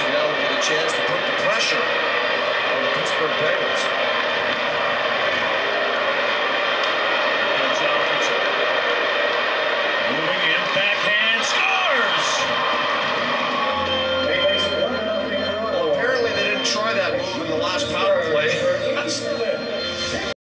now will get a chance to put the pressure on the Pittsburgh Penguins.